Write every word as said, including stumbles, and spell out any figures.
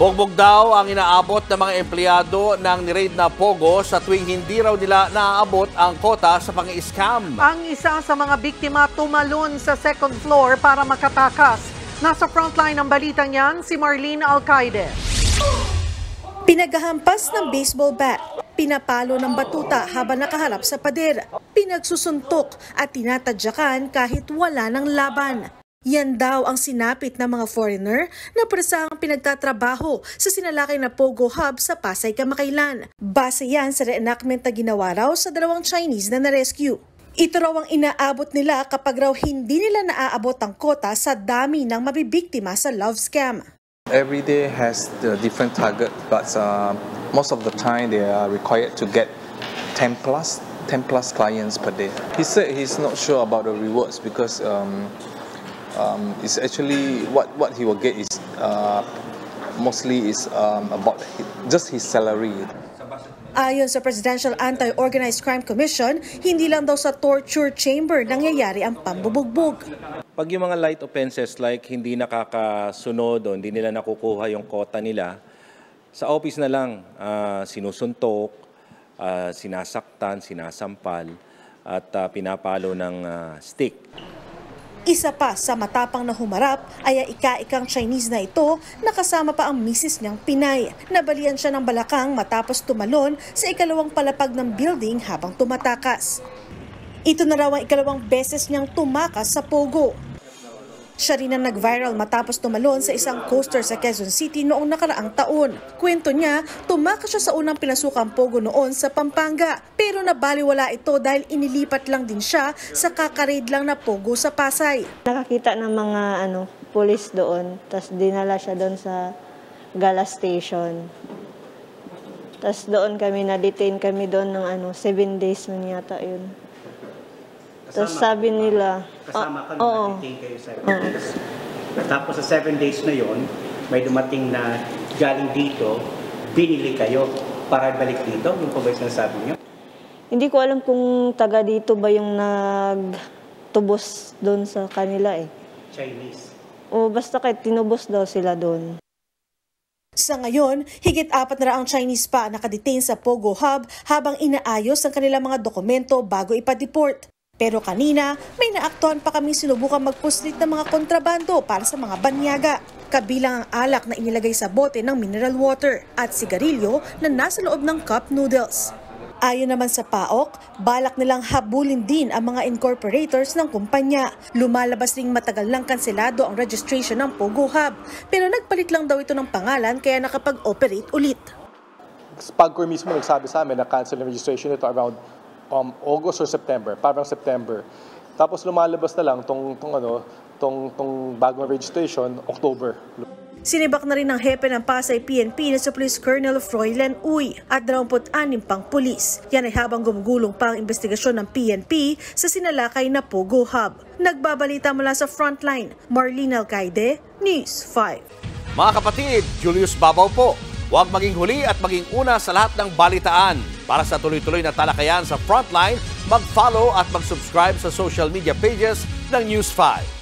Bogbog daw ang inaabot ng mga empleyado ng ni-raid na Pogo sa tuwing hindi raw nila naaabot ang kota sa pang-i-scam. Ang isa sa mga biktima tumalon sa second floor para makatakas. Nasa frontline ng balitang yan, si Marlene Alcaide. Pinaghahampas ng baseball bat, pinapalo ng batuta habang nakaharap sa pader, pinagsusuntok at tinatadyakan kahit wala ng laban. Yan daw ang sinapit ng mga foreigner na presahang pinagtatrabaho sa sinalakay na Pogo Hub sa Pasay kamakailan. Base yan sa reenactment na ginawa raw sa dalawang Chinese na na-rescue. Ito raw ang inaabot nila kapag raw hindi nila naaabot ang kota sa dami ng mabibiktima sa love scam. Every day has the different target, but uh, most of the time they are required to get ten plus clients per day. He said he's not sure about the rewards because um, um, it's actually what what he will get is uh, mostly is um, about just his salary. Ayon sa Presidential Anti-Organized Crime Commission, hindi lang daw sa torture chamber nangyayari ang pambubugbog. Pag yung mga light offenses like hindi nakakasunod o hindi nila nakukuha yung kota nila, sa office na lang uh, sinusuntok, uh, sinasaktan, sinasampal at uh, pinapalo ng uh, stick. Isa pa sa matapang na humarap ay ang ika-ikang Chinese na ito na kasama pa ang misis niyang Pinay. Nabalian siya ng balakang matapos tumalon sa ikalawang palapag ng building habang tumatakas. Ito na raw ang ikalawang beses niyang tumakas sa Pogo. Siya rin ang nag-viral matapos tumalon sa isang coaster sa Quezon City noong nakaraang taon. Kwento niya, tumakas siya sa unang pinasukang Pogo noon sa Pampanga. Pero nabaliwala ito dahil inilipat lang din siya sa kakaraid lang na Pogo sa Pasay. Nakakita ng mga ano, pulis doon, tapos dinala siya doon sa Gala Station. Tapos doon kami, na-detain kami doon ng ano, seven days man yata yun. Tapos sabi nila, kasama ka oh, nung na-detain kayo seven days. Tapos sa seven days na yon, may dumating na galing dito, binili kayo para balik dito. Yung pa ba yung sinasabi niyo? Hindi ko alam kung taga dito ba yung nagtubos doon sa kanila eh. Chinese? O basta kahit tinubos daw sila doon. Sa ngayon, higit apat na raang Chinese pa nakadetain sa Pogo Hub habang inaayos ang kanilang mga dokumento bago ipa-deport. Pero kanina, may naaktuhan pa kaming sinubukang magpuslit ng mga kontrabando para sa mga banyaga. Kabilang ang alak na inilagay sa bote ng mineral water at sigarilyo na nasa loob ng cup noodles. Ayon naman sa P A O C, balak nilang habulin din ang mga incorporators ng kumpanya. Lumalabas ring matagal lang kanselado ang registration ng Pogo Hub. Pero nagpalit lang daw ito ng pangalan kaya nakapag-operate ulit. Pagcor mismo nagsabi sa amin na cancel ang registration ito around Um, August or September, parang September. Tapos lumalabas na lang tong tong ano, tong tong bagong registration October. Sinibak na rin ng hepe ng Pasay P N P na si Police Colonel Froilan Uy at dalawampu't anim pang pulis. Yan ay habang gumugulong pa ang investigasyon ng P N P sa sinalakay na Pogo Hub. Nagbabalita mula sa Frontline, Marlene Alcaide, News five. Mga kapatid, Julius Babaw po. Huwag maging huli at maging una sa lahat ng balitaan. Para sa tuloy-tuloy na talakayan sa Frontline, mag-follow at mag-subscribe sa social media pages ng News five.